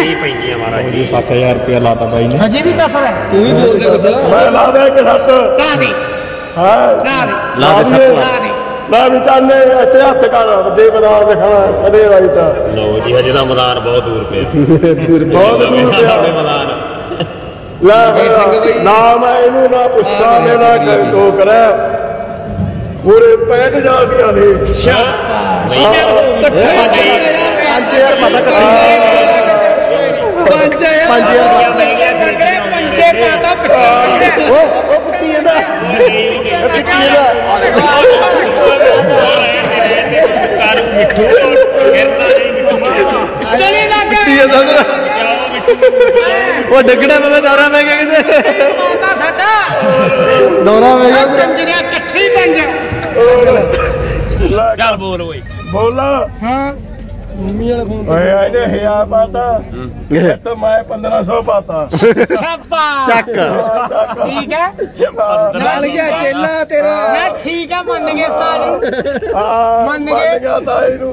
नहीं पैंदियां महाराज जी 60,000 रुपया लाता भाई ने हजे भी कसर है तू ही बोल दे कुछ मैं ला दे के साथ ला दे हां ला दे सब ला दे ला विचारने इतने हथ कर दे मैदान दिखाना कदे भाई ता लो जी हजे दा मैदान बहुत दूर पे बहुत दूर पे मैदान ला ना मैं इनू ना पुੱਛਾਂ ना को करे पूरे 65,000 दिया ने शाबाश नहीं इकट्ठे 5,000 पता कट्ठी 5,000 पंजे पाता ओ पुੱਤੀ ਇਹਦਾ ਪੁੱਤੀ ਇਹਦਾ कारू मिठू गिरना नहीं मिठू चले लगे ਪੁੱਤੀ ਇਹਦਾ ਉਹ ਡੱਗਣਾ ਪਵੇ ਦੌਰਾ ਪੈ ਗਿਆ ਕਿਤੇ ਮਾਤਾ ਸਾਡਾ ਦੌਰਾ ਪੈ ਗਿਆ ਪੰਜੀਆਂ ਇਕੱਠੇ ਹੀ ਪੰਜ चल बोल ओए बोला ਹਾਂ मम्मी वाला फोन ओए आने 1000 पाता तो मैं 1500 पाता शाबाश ਚੱਕ ठीक है नाल गया चेला तेरा मैं ठीक है मान गए उस्ताद ਨੂੰ मन गया था इनू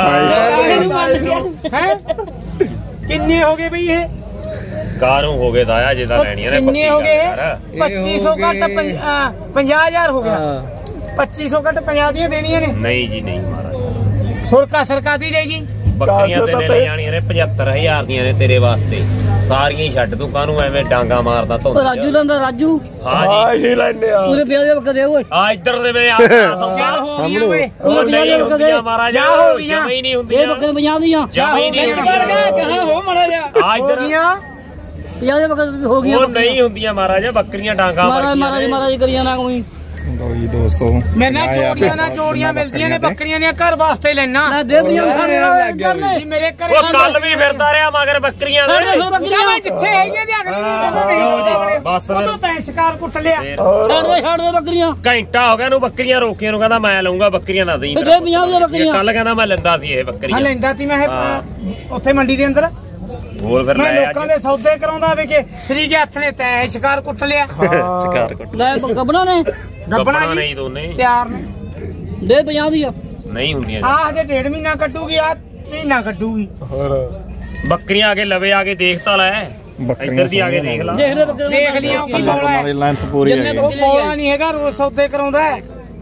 हैं किन्ने हो गए भई ये कारू हो गए दाया जिदा लेनी ने किन्ने हो गए 2500 का तो 50,000 हो गया 2500 का तो 50 ਦੀਆਂ ਦੇਣੀਆਂ ਨੇ नहीं जी नहीं महाराज ਹੋਰ ਕਸਰ ਕਾਦੀ ਜਾਏਗੀ ਬੱਕਰੀਆਂ ਤੇ ਲੈ ਜਾਣੀਆਂ ਨੇ 75,000 ਦੀਆਂ ਨੇ ਤੇਰੇ ਵਾਸਤੇ ਸਾਰੀਆਂ ਹੀ ਛੱਡ ਤੂੰ ਕਾਹਨੂੰ ਐਵੇਂ ਡਾਂਗਾ ਮਾਰਦਾ ਤੂੰ ਰਾਜੂ ਲੰਦਾ ਰਾਜੂ ਹਾਂ ਜੀ ही लेने आ ਪੂਰੇ ਪਿਆ ਦੇ ਕਦੇ ਓਏ ਆ ਇੱਧਰ ਦੇ ਵੇ ਆ ਚੱਲ ਹੋ ਗਈਆਂ ਓਏ ਉਹ ਨਹੀਂ ਹੁੰਦੀਆਂ ਮਹਾਰਾਜ ਜਾ ਹੋ ਗਈਆਂ। ਜਮਾ ਹੀ ਨਹੀਂ ਇਹ ਹੁੰਦੀਆਂ ਬੱਕਰੇ 50 ਦੀਆਂ ਜਮਾ ਹੀ ਨਹੀਂ ਹੁੰਦੀਆਂ कहाँ हो मड़ा जा ਆ ਹੋ ਇੱਧਰ ਗਈਆਂ 50 ਦੇ ਬੱਕਰੇ ਹੋ ਗਈਆਂ ਉਹ ਨਹੀਂ ਹੁੰਦੀਆਂ ਮਹਾਰਾਜ ਬੱਕਰੀਆਂ ਡਾਂਗਾ ਮਹਾਰਾਜ ਮਾਰਦੀਆਂ ਮਹਾਰਾਜ ਕਰੀਆਂ ਨਾ ਕੋਈ ਲੋ ਜੀ ਦੋਸਤੋ ਮੈਂ ਨਾ ਜੋੜੀਆਂ ਮਿਲਦੀਆਂ ਨੇ ਬੱਕਰੀਆਂ ਦੀਆਂ ਘਰ ਵਾਸਤੇ ਲੈਣਾ ਨਾ ਦੇ ਬਈਆਂ ਕਰਨੇ ਜੀ ਮੇਰੇ ਘਰੇ ਉਹ ਕੱਲ ਵੀ ਫਿਰਦਾ ਰਿਹਾ ਮਗਰ ਬੱਕਰੀਆਂ ਦੇ ਮੈਂ ਜਿੱਥੇ ਹੈਗੀਆਂ ਤੇ ਅਗਲੀ ਨਹੀਂ ਬਸ ਫਿਰ। ਉਦੋਂ ਤਾਂ ਸ਼ਿਕਾਰ ਕੁੱਟ ਲਿਆ ਛੱਡ ਦੇ ਬੱਕਰੀਆਂ ਘੰਟਾ ਹੋ ਗਿਆ ਨੂੰ ਬੱਕਰੀਆਂ ਰੋਕੀਆਂ ਨੂੰ ਕਹਿੰਦਾ ਮੈਂ ਲਊਂਗਾ ਬੱਕਰੀਆਂ ਨਾ ਦੇਈ ਤੇ ਦੇ 50 ਦੀਆਂ ਬੱਕਰੀਆਂ ਕੱਲ ਕਹਿੰਦਾ ਮੈਂ ਲੈਂਦਾ ਸੀ ਇਹ ਹਾਂ ਬੱਕਰੀਆਂ ਲੈਂਦਾ ਤੀ ਮੈਂ ਹਾਂ। ਉੱਥੇ ਮੰਡੀ ਦੇ ਅੰਦਰ ਬੋਲ ਫਿਰ ਮੈਂ ਲੈ ਲੋਕਾਂ ਅੱਜ ਦੇ ਸੌਦੇ ਕਰਾਉਂਦਾ ਵੇ ਕਿ ਫਰੀ ਕੇ ਹੱਥ ਨੇ ਤੈ ਸ਼ਿਕਾਰ ਕੁੱਟ ਲਿਆ ਸ਼ਿਕਾਰ ਕੁੱਟ ਲੈ ਗੱਬਣਾ ਨੇ ਗੱਬਣਾ ਜੀ ਨਹੀਂ ਦੋਨੇ ਤਿਆਰ ਨੇ ਦੇ 50 ਦੀਆਂ ਨਹੀਂ ਹੁੰਦੀਆਂ ਆ ਹਜੇ 1.5 ਮਹੀਨਾ ਕੱਢੂਗੀ ਆ ਮਹੀਨਾ ਕੱਢੂਗੀ ਬੱਕਰੀਆਂ ਆ ਕੇ ਲਵੇ ਆ ਕੇ ਦੇਖ ਤਾਂ ਲੈ ਇੱਧਰ ਦੀ ਆ ਕੇ ਦੇਖ ਲਾ ਦੇਖ ਲੈ ਬੱਕਰੇ ਦੇਖ ਲਿਆ ਉਹ ਬੋਲਾ ਦੀ ਲੈਂਥ ਪੂਰੀ ਹੈ ਉਹ ਬੋਲਾ ਨਹੀਂ ਹੈਗਾ ਰੋਜ਼ ਸੌਦੇ ਕਰਾਉਂਦਾ ਹੈ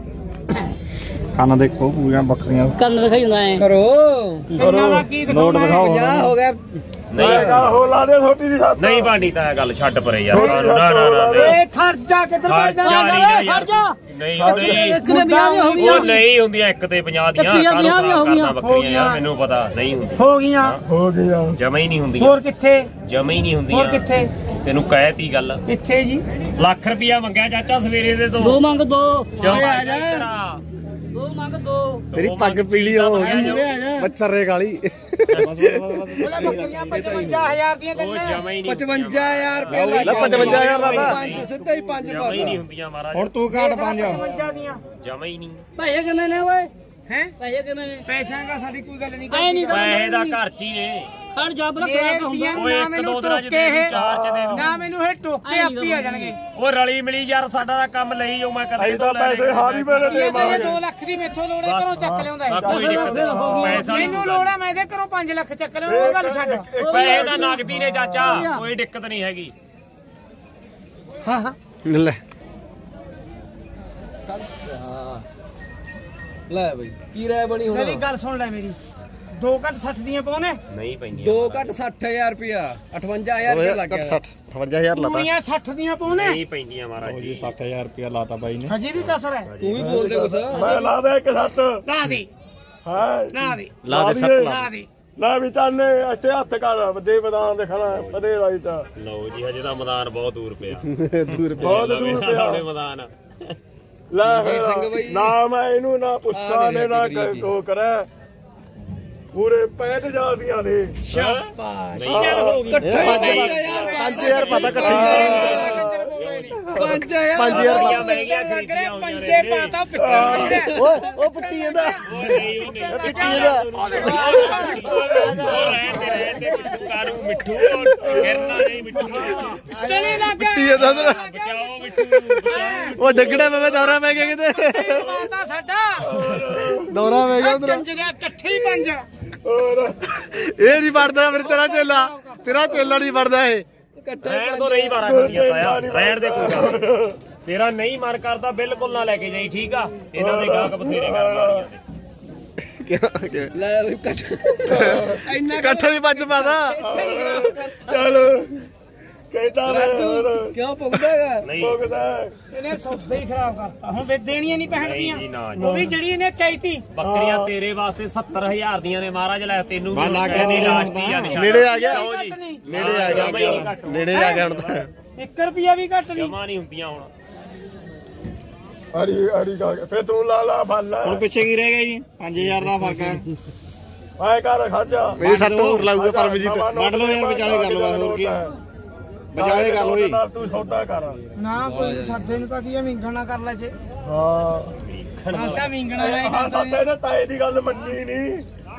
ਕੰਨ ਦੇਖੋ ਪੂਰੀਆਂ ਬੱਕਰੀਆਂ ਕੰਨ ਦਿਖਾਈ ਹੁੰਦਾ ਐ करो ਕੰਨਾਂ ਦਾ ਕੀ ਨੋਟ ਦਿਖਾਉਣਾ ਦਿਖਾਓ क्या हो गया ਨਹੀਂ हो ला दे छोटी सी साथ ਨਹੀਂ ਬਾਂਡੀ ਤਾਂ ਇਹ ਗੱਲ ਛੱਡ ਪਰੇ ਯਾਰ ਨਾ ਨਾ ਨਾ ਏ ਖਰਚਾ ਕਿੱਧਰ ਭੇਜਦਾ ਹਟ ਜਾ ਨਹੀਂ ਇੱਕ ਦੇ 50 ਦੀਆਂ ਹੋ ਉਹ ਗਈਆਂ ਨਹੀਂ ਹੁੰਦੀਆਂ ਇੱਕ ਤੇ 50 ਦੀਆਂ ਕੱਚੀਆਂ ਕਾਹਨੂੰ 50 ਦੀਆਂ ਹੋ ਖਰਾਬ ਗਈਆਂ। ਕਰਦਾ ਬੱਕਰੀਆਂ ਯਾਰ ਮੈਨੂੰ ਪਤਾ ਨਹੀਂ ਹੁੰਦੀਆਂ ਹੋ ਗਈਆਂ हो गया ਜਮਾ ਹੀ ਨਹੀਂ ਹੁੰਦੀਆਂ ਹੋਰ ਕਿੱਥੇ ਜਮਾ ਹੀ ਨਹੀਂ ਹੋਰ ਹੁੰਦੀਆਂ ਕਿੱਥੇ ਤੈਨੂੰ ਕਹਿਤੀ ਗੱਲ ਕਿੱਥੇ ਜੀ ਲੱਖ ਰੁਪਿਆ ਮੰਗਿਆ ਚਾਚਾ ਸਵੇਰੇ ਦੇ ਤੋਂ ਦੋ ਮੰਗ ਦੋ ਕਿਉਂ ਦੋ ਮੰਗ ਦੋ ਤੇਰੀ ਪੱਗ ਪੀਲੀ ਹੋ ਗਈ ਬੱਚਰੇ ਕਾਲੀ ਉਹਦਾ ਬੱਕਰੀਆਂ 55,000 ਦੀਆਂ ਉਹ ਦਿੰਦੇ ਜਮਾ ਹੀ ਨਹੀਂ 55,000 रुपया ਲੈ 55,000 ਲਾਦਾ सीधा ही 5 ਜਮਾ ਹੀ ਨਹੀਂ ਹੁੰਦੀਆਂ ਮਹਾਰਾਜ ਹੁਣ ਤੂੰ ਘਾਟ 5 55 ਦੀਆਂ ਜਮਾ ਹੀ ਨਹੀਂ ਪੈਸੇ ਕਿੰਨੇ ਨੇ ਓਏ ਹੈ ਪੈਸੇ ਕਿੰਨੇ ਨੇ ਪੈਸਿਆਂ ਦਾ ਸਾਡੀ ਕੋਈ ਗੱਲ ਨਹੀਂ ਐ ਨਹੀਂ ਪੈਸੇ ਦਾ ਘਰ ਚ ਹੀ ਨੇ ਖੜ ਜਾ ਬਲਾ ਮੇਰੇ ਕਰਾ ਰੁਪਈਆਂ ਹੁੰਦਾ ਨੂੰ ਓਏ ਨਾ ਇੱਕ ਮੈਨੂੰ ਦੋ ਦਿਨਾਂ ਚ ਟੋਕੇ ਦੇ ਦੂੰ, ਇਹ ਚਾਰ ਚ ਦੇ ਦੂੰ। ਨਾ ਮੈਨੂੰ ਇਹ ਟੋਕੇ ਆਪੀ ਆ ਜਾਣਗੇ ਉਹ ਰਲੀ ਮਿਲੀ ਯਾਰ ਸਾਡਾ ਤਾਂ ਕੰਮ ਲਈ ਜਾਊ ਮੈਂ ਕਦੇ ਅਸੀਂ ਤਾਂ ਪੈਸੇ ਹਾਰੀ ਮੇਰੇ ਦੇ ਇਹ 2 ਲੱਖ ਦੀ ਮੈਥੋਂ ਲੋੜ ਹੈ ਘਰੋਂ ਚੱਕ ਲਿਆਉਂਦਾ ਕੋਈ ਦਿੱਕਤ ਨਹੀਂ ਪੈਸਾ ਨਹੀਂ ਮੈਨੂੰ ਲੋੜ ਹੈ ਮੈਂ ਇਹਦੇ ਘਰੋਂ 5 ਲੱਖ ਚੱਕ ਲਿਆਉਣਾ ਉਹ ਗੱਲ ਛੱਡ ਪੈਸੇ ਦਾ ਨਗਦੀ ਨੇ ਚਾਚਾ ਕੋਈ ਦਿੱਕਤ ਨਹੀਂ ਹੈਗੀ ਹਾਂ ਹਾਂ ਲੈ ले भाई की राय बनी हो ਮੇਰੀ ਗੱਲ ਸੁਣ ਲੈ ਮੇਰੀ 2 ਘੱਟ 60 ਦੀਆਂ ਪਾਉਨੇ ਨਹੀਂ ਪੈਂਦੀਆਂ 2 कट 60,000 रुपया 58,000 रुपया लग गया 60 58000 ਲਾਤਾ ਪੂਰੀਆਂ 60 ਦੀਆਂ ਪਾਉਨੇ ਨਹੀਂ ਪੈਂਦੀਆਂ ਮਹਾਰਾਜ ਜੀ 60,000 ਰੁਪਇਆ ਲਾਤਾ ਬਾਈ ਨੇ ਹਜੇ ਵੀ ਕਸਰ ਹੈ तू ही बोल दे कुछ मैं ला दे के साथ ਲਾ ਦੇ हां ਲਾ ਦੇ ਲਾ ਦੇ 60 ਲਾ ਦੇ ला विचारने इतने हथ कर दे मैदान दिखाना कदे भाई ता ਲਓ ਜੀ ਹਜੇ ਤਾਂ ਮੈਦਾਨ ਬਹੁਤ ਦੂਰ ਪਿਆ ਦੂਰ बहुत दूर पे ਆਪਣੇ ਮੈਦਾਨ ला संग भाई। ना मैं इनू ना पुੱਛਾਂ ने ना को करे पूरे 65,000 दिया ने ਸ਼ਾਬਾਸ਼ ਨਹੀਂ ਚੱਲ ਹੋ ਗਈ इकट्ठे 5,000 ਪਤਾ ਇਕੱਠੀ 5,000 5,000 ਮਹਿੰਗੀਆਂ ਲੱਗ ਰਿਹਾ ਖਰੀਦੀਆਂ ਪੰਜੇ ਪਾਤਾ ਪਿੱਛੇ ਓਏ ਉਹ ਪੁੱਤੀ ਇਹਦਾ ਕਾਰੂ ਮਿੱਠੂ ਗਿਰਨਾ ਨਹੀਂ ਮਿੱਠੂ ਚਲੇ ਲੱਗ ਬਚਾਓ ਮਿੱਠੂ ਉਹ ਡੱਗਣਾ ਪਵੇ ਦੌਰਾ ਪੈ ਗਿਆ ਕਿਤੇ ਮਾਤਾ ਸਾਡਾ ਦੌਰਾ ਪੈ ਗਿਆ ਉਧਰ ਕੰਜਰਿਆ ਇਕੱਠੇ ਹੀ ਪੰਜ ਇਹ ਨਹੀਂ ਵੜਦਾ ਫਿਰ ਤੇਰਾ ਚੇਲਾ ਨਹੀਂ ਵੜਦਾ ਇਹ। ਰਹਿਣ ਤੋਂ ਨਹੀਂ ਮਾਰਾ ਕਰਦੀਆਂ ਤਾਇਆ, ਰਹਿਣ ਦੇ ਕੋਈ ਗੱਲ। ਤੇਰਾ ਨਹੀਂ ਮਨ ਕਰਦਾ ਬਿਲਕੁਲ ਨਾ ਲੈ ਕੇ ਜਾਈ, ਠੀਕ ਆ। ਇਹਨਾਂ ਦੇ ਗਾਹਕ ਬਥੇਰੇ ਕਰਨ ਵਾਲੀਆਂ ਨੇ। ਲੈ ਵੀ ਕੱਟ ਇੰਨਾ ਇਕੱਠੇ ਦੀ ਪੱਜ ਪਾਦਾ। ਚਲੋ ਕਹਿਤਾ ਕਿਉਂ ਪੁੱਗਦਾ ਹੈਗਾ? ਨਹੀਂ ਇਹਨੇ ਸੌਦਾ ਹੀ ਖਰਾਬ ਕਰਤਾ। ਹੁਣ ਵੇ ਦੇਣੀਆਂ ਨਹੀਂ ਨਹੀਂ ਜੀ, ਪਹਿਣਦੀਆਂ, ਨਾ ਜੀ। ਉਹ ਵੀ ਜਿਹੜੀ ਇਹਨੇ ਚਾਹੀਤੀ। ਬੱਕਰੀਆਂ ਤੇਰੇ ਵਾਸਤੇ 70,000 ਦੀਆਂ ਨੇ ਮਹਾਰਾਜ, ਲੈ ਤੈਨੂੰ ਬਸ ਲੱਗ ਗਿਆ ਨਹੀਂ ਲਾਸਟੀ ਆ ਨਿਸ਼ਾਨ। ਨੇੜੇ ਆ ਗਿਆ। ਲਓ ਜੀ। ਨੇੜੇ ਆ ਗਿਆ ਨੇੜੇ ਆ ਗਿਆ ਹੁਣ ਤਾਂ। 1 ਰੁਪਿਆ ਵੀ ਘੱਟ ਨਹੀਂ। ਜਮਾ ਨਹੀਂ ਹੁੰਦੀਆਂ ਹੁਣ। ਹਰੀ ਗਾ ਫੇ ਤੂੰ ਲਾ ਫੜ ਲੈ। ਹੁਣ ਪਿੱਛੇ ਕੀ ਰਹਿ ਗਿਆ ਜੀ? 5000 ਦਾ ਫਰਕ ਹੈ। ਆਏ ਕਰ ਖਾਜਾ ਇਹ ਸੱਟ ਹੋਰ ਲਾਊਗਾ ਪਰਮਜੀਤ। ਵੱਢ ਲਓ ਯਾਰ, ਵਿਚਾਲੇ ਕਰ ਲਓ ਹੋਰ ਕੀ ਵਿਚਾਲੇ ਕਰ ਲਓ ਜੀ। ਤੂੰ ਸੌਦਾ ਕਰ। ਨਾ ਕੋਈ ਸਾਡੇ ਨੂੰ ਤਾਂ ਕੀ ਆ, ਮਿੰਗਣਾ ਕਰ ਲੈ ਜੇ। ਹਾਂ ਨਾਸਤਾ ਮਿੰਗਣਾ ਲੈ ਹਾਂ ਸੱਤੇ ਨੇ ਤਾਏ ਦੀ ਗੱਲ ਮੰਨੀ ਨਹੀਂ।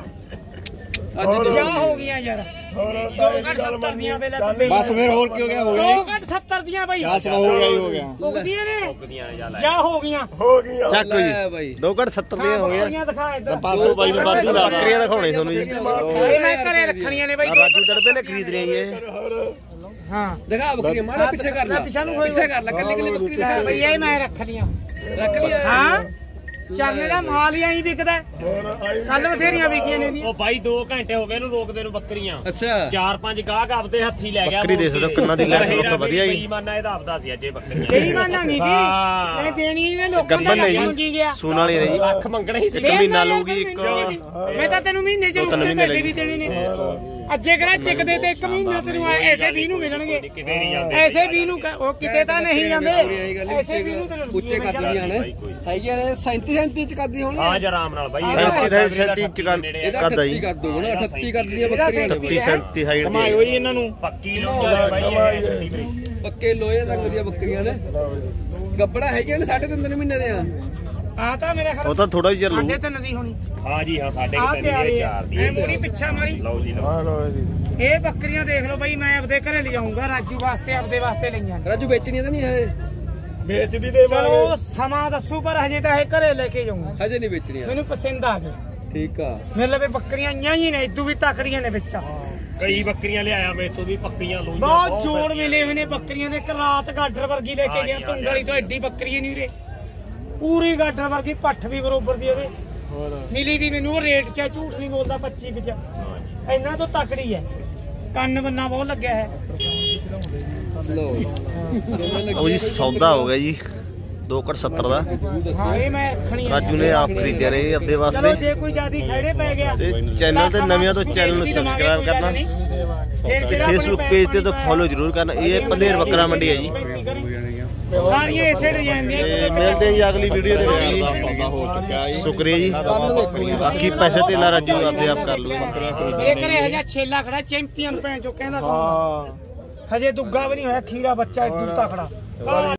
ਜਾ ਹੋ ਗਈਆਂ ਯਾਰ। ਹੋਰ 2.70 ਦੀਆਂ ਵੇਲੇ ਤੇ ਬਸ ਫਿਰ ਹੋਰ ਕੀ ਹੋ ਗਿਆ? ਹੋ ਗਿਆ 2.70 ਦੀਆਂ ਬਈ। ਬਸ ਹੋ ਗਿਆ ਹੀ ਹੋ ਗਿਆ। ਭੁਗਦੀਆਂ ਨੇ ਬੱਕਰੀਆਂ ਨੇ ਜਾ ਲੈ। ਜਾ ਹੋ ਗਈਆਂ। ਹੋ ਗਈਆਂ। ਚੱਕ ਲੈ ਜੀ ਬਾਈ 2.70 ਦੀਆਂ ਹੋ ਗਿਆ। ਬੱਕਰੀਆਂ ਦਿਖਾ ਇੱਧਰ। 500 ਬਾਈ ਨੂੰ ਵਾਧੂ ਲਾ ਬੱਕਰੀਆਂ ਦਿਖਾਉਣੇ ਤੁਹਾਨੂੰ ਜੀ। ਇਹ ਮੈਂ ਘਰੇ ਰੱਖਣੀਆਂ ਨੇ ਬਈ। ਰਾਜੂ ਦੜਬੇ ਨੇ ਖਰੀਦ ਲਿਆ ਜੀ ਇਹ। ਹਾਂ ਦਿਖਾ ਬੱਕਰੀਆਂ ਮਾੜਾ ਪਿੱਛੇ ਕਰ ਲੈ, ਪਿੱਛੇ ਨੂੰ ਪਿੱਛੇ ਕਰ ਲੈ, ਕੱਲੀ ਕੱਲੀ ਬੱਕਰੀ ਦਿਖਾ ਬਈ ਇਹ ਮੈਂ ਰੱਖ ਲੀਆਂ। ਰੱਖ ਲਿਆ। ਹਾਂ ਚਰਨੇ ਦਾ ਮਾਲ ਹੀ ਐਂ ਵਿਕਦਾ। ਕੱਲ ਬਥੇਰੀਆਂ ਵਿਕੀਆਂ ਨੇ ਦੀਆਂ। ਉਹ ਬਾਈ 2 ਘੰਟੇ ਹੋ ਗਏ ਇਹਨੂੰ ਰੋਕਦੇ ਨੂੰ ਬੱਕਰੀਆਂ। ਅੱਛਾ 4-5 ਗਾਹਕ ਆਪਦੇ ਹੱਥੀ ਲੈ ਗਿਆ। ਬੱਕਰੀ ਦੇ ਸਕਦੇ ਹੋ ਕਿੰਨਾ ਦੀ ਲੈ ਕੇ ਉੱਥੇ ਵਧੀਆ ਜੀ। ਬੇਈਮਾਨਾ ਇਹਦਾ ਆਪਦਾ ਸੀ ਅੱਜ ਇਹ ਬੱਕਰੀਆਂ। ਕਈ ਮਾਨਾ ਨਹੀਂ ਹਾਂ। ਦੀ ਮੈਂ ਦੇਣੀ ਨੇ ਲੋਕਾਂ ਦਾ ਗੱਬਨ ਲੱਖ ਨਹੀਂ ਮੰਗੀ ਗਿਆ। ਸੂਣ ਵਾਲੀ ਰਹੀ। ਲੱਖ ਮੰਗਣਾ ਹੀ ਸੀ। ਇੱਕ ਮਹੀਨਾ ਲਊਗੀ ਇੱਕ। ਮੈਂ ਤਾਂ ਤੈਨੂੰ ਮਹੀਨੇ ਚ ਦੋ-ਤਿੰਨ ਉੱਤੇ ਮਹੀਨੇ ਪੈਸੇ ਵੀ ਦੇਣੇ ਨੇ। ਅੱਜੇ ਕਿਹੜਾ ਚਿਕਦੇ ਤੇ 1 ਮਹੀਨਾ ਤੈਨੂੰ ਐਸੇ 20 ਨੂੰ ਮਿਲਣਗੇ। ਕਿਤੇ ਨਹੀਂ ਜਾਂਦੇ। ਐਸੇ 20 ਨੂੰ ਉਹ ਕਿਤੇ ਤਾਂ ਨਹੀਂ ਜਾਂਦੇ। ਐਸੇ 20 ਨੂੰ ਤੈਨੂੰ ਉੱਚੇ ਕਰਦੀਆਂ ਨੇ ਹੈਗੀਆਂ ਨੇ 37 ਇੰਚ ਕਰਦੀਆਂ ਹੋਣੀਆਂ। ਹਾਂ ਜੀ ਆਰਾਮ ਨਾਲ ਬਾਈ। 37 ਇੰਚ ਇਹਦਾ ਕੱਦ 38 ਕਰ ਦੋ ਨਾ, 38 ਕਰਦੀਆਂ ਬੱਕਰੀਆਂ ਨੇ। 37 ਹਾਈਟ ਕਮਾਈ ਹੋਈ ਇਹਨਾਂ ਨੂੰ। ਪੱਕੀ ਲੋਕਾਂ ਨੇ ਬਾਈ ਇਹ ਛੱਡੀ ਪਈ। ਪੱਕੇ ਲੋਹੇ ਰੰਗ ਦੀਆਂ ਬੱਕਰੀਆਂ ਨੇ। ਗੱਬੜਾ ਹੈਗੀਆਂ ਨੇ 3.5 ਮਹੀਨੇ ਦੇ ਆ। ਆ ਤਾਂ ਮੇਰੇ ਖਿਆਲ ਉਹ ਤਾਂ ਥੋੜਾ ਜਿਹਾ ਲੂ। 3.5 ਦੀ ਹੋਣੀ। ਹਾਂ ਜੀ ਹਾਂ, ਸਾਡੇ ਆ ਕਿਤੇ ਤੇ ਆ ਨਹੀਂ ਰਹੀ 4 ਦੀ। ਐ ਮੋੜੀ ਪਿੱਛਾ ਮਾਰੀ। ਲਓ ਜੀ ਲਓ। ਇਹ ਬੱਕਰੀਆਂ ਦੇਖ ਲਓ ਬਈ, ਮੈਂ ਆਪਦੇ ਘਰੇ ਲਿਜਾਊਂਗਾ। ਰਾਜੂ ਵਾਸਤੇ ਆਪਦੇ ਵਾਸਤੇ ਲਈਆਂ ਨੇ। ਰਾਜੂ ਵੇਚਣੀਆਂ ਤਾਂ ਨਹੀਂ ਹੈ? ਵੇਚਦੀ ਦੇ ਚਲੋ ਸਮਾਂ ਦੱਸੂ, ਪਰ ਹਜੇ ਤਾਂ ਇਹ ਘਰੇ ਲੈ ਕੇ ਜਾਊਂਗਾ। ਹਜੇ ਨਹੀਂ ਵੇਚਣੀਆਂ। ਮੈਨੂੰ ਪਸੰਦ ਆ ਗਈ। ਠੀਕ ਆ। ਮੇਰੇ ਲਵੇ ਬੱਕਰੀਆਂ ਆਈਆਂ ਹੀ ਨੇ, ਇਦੋਂ ਵੀ ਤਕੜੀਆਂ ਨੇ ਵਿੱਚ। ਕਈ ਬੱਕਰੀਆਂ ਲਿਆਇਆ ਮੇਤੋਂ ਵੀ ਪੱਕੀਆਂ ਲੋਈਆਂ। ਬਹੁਤ ਜੋੜ ਮਿਲੇ ਹੋਏ ਨੇ ਬੱਕਰੀਆਂ ਦੇ। ਕਰਾਤ ਗਾਡਰ ਵਰਗੀ ਲੈ ਕੇ ਗਿਆ ਤੁੰਗਲੀ ਤੋਂ। ਐਡੀ ਬੱਕਰੀ ਨਹੀਂ ਉਰੇ, ਪੂਰੀ ਗਾਡਰ ਵਰਗੀ। ਪੱਠ ਵੀ ਬਰੋਬਰ ਦੀ ਉਹਦੇ ਮਿਲੀ ਦੀ ਮੈਨੂੰ। ਉਹ ਰੇਟ ਚ ਝੂਠ ਨਹੀਂ ਬੋਲਦਾ। 25 ਚ ਇਹਨਾਂ ਤੋਂ ਤਕੜੀ ਹੈ। ਕੰਨ ਬੰਨਾ ਬਹੁਤ ਲੱਗਿਆ ਹੈ। ਲੋ ਉਹ ਜੀ ਸੌਦਾ ਹੋ ਗਿਆ ਜੀ 2.70 ਦਾ। ਹਾਂ ਇਹ ਮੈਂ ਰੱਖਣੀ ਹੈ। ਰਾਜੂ ਨੇ ਆਪ ਖਰੀਦਿਆ ਨੇ ਆਪਦੇ ਚਲੋ ਵਾਸਤੇ। ਜੇ ਕੋਈ ਜਿਆਦੀ ਖੜੇ ਪੈ ਗਿਆ ਤੇ ਚੈਨਲ ਤੇ ਨਵਿਆਂ ਤੋਂ ਚੈਨਲ ਨੂੰ ਸਬਸਕ੍ਰਾਈਬ ਕਰਨਾ। ਫੇਸਬੁੱਕ ਪੇਜ ਤੇ ਤਾਂ ਫੋਲੋ ਜ਼ਰੂਰ ਕਰਨਾ। ਇਹ ਪੰਦੇਰ ਬੱਕਰਾ ਮੰਡੀ ਹੈ ਜੀ। ਸਾਰੀਆਂ ਇਸੇ ਡਿਜ਼ਾਈਨ ਦੀਆਂ। ਮਿਲਦੇ ਜੀ ਅਗਲੀ ਵੀਡੀਓ ਦੇ ਵਿੱਚ ਜੀ। ਸੌਦਾ ਹੋ ਚੁੱਕਿਆ ਜੀ। ਸ਼ੁਕਰੀਆ ਜੀ। ਬਾਕੀ ਪੈਸੇ ਤੇ ਲਾ ਰਾਜੂ ਆਪਦੇ ਆਪ ਕਰ ਲੂ। ਮੇਰੇ ਘਰੇ ਹਜੇ ਛੇਲਾ ਖੜਾ ਚੈਂਪੀਅਨ ਭੈਣ ਚੋ ਕਹਿੰਦਾ। ਹਜੇ ਦੁੱਗਾ ਵੀ ਨਹੀਂ ਹੋਇਆ। ਖੀਰਾ ਬੱਚਾ ਇਦੋਂ ਤਕੜਾ।